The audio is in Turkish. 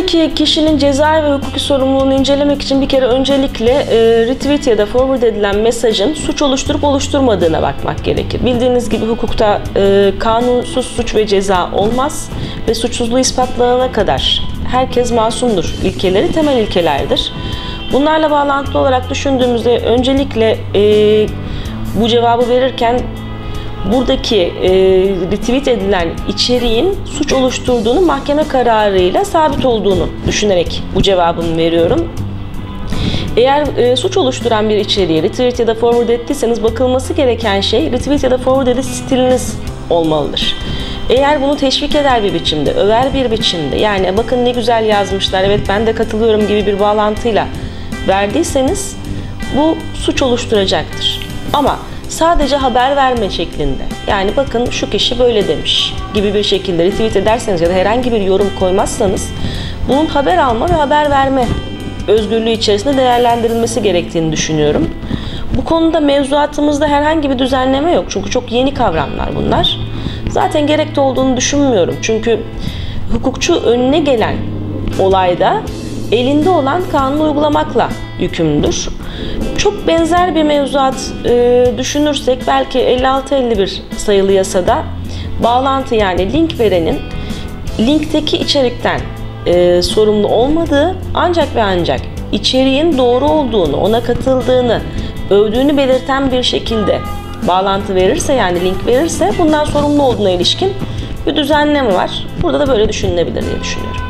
Buradaki kişinin cezai ve hukuki sorumluluğunu incelemek için bir kere öncelikle retweet ya da forward edilen mesajın suç oluşturup oluşturmadığına bakmak gerekir. Bildiğiniz gibi hukukta kanunsuz suç ve ceza olmaz ve suçsuzluğu ispatlanana kadar herkes masumdur ilkeleri temel ilkelerdir. Bunlarla bağlantılı olarak düşündüğümüzde öncelikle bu cevabı verirken buradaki retweet edilen içeriğin suç oluşturduğunu mahkeme kararıyla sabit olduğunu düşünerek bu cevabımı veriyorum. Eğer suç oluşturan bir içeriği retweet ya da forward ettiyseniz bakılması gereken şey retweet ya da forward ediş stiliniz olmalıdır. Eğer bunu teşvik eder bir biçimde, över bir biçimde, yani bakın ne güzel yazmışlar, evet ben de katılıyorum gibi bir bağlantıyla verdiyseniz bu suç oluşturacaktır. Ama sadece haber verme şeklinde, yani bakın şu kişi böyle demiş gibi bir şekilde retweet ederseniz ya da herhangi bir yorum koymazsanız bunun haber alma ve haber verme özgürlüğü içerisinde değerlendirilmesi gerektiğini düşünüyorum. Bu konuda mevzuatımızda herhangi bir düzenleme yok çünkü çok yeni kavramlar bunlar. Zaten gerekli olduğunu düşünmüyorum çünkü hukukçu önüne gelen olayda elinde olan kanunu uygulamakla yükümlüdür. Çok benzer bir mevzuat düşünürsek belki 56-51 sayılı yasada bağlantı, yani link verenin linkteki içerikten sorumlu olmadığı ancak ve ancak içeriğin doğru olduğunu, ona katıldığını, övdüğünü belirten bir şekilde bağlantı verirse, yani link verirse bundan sorumlu olduğuna ilişkin bir düzenleme var. Burada da böyle düşünülebilir diye düşünüyorum.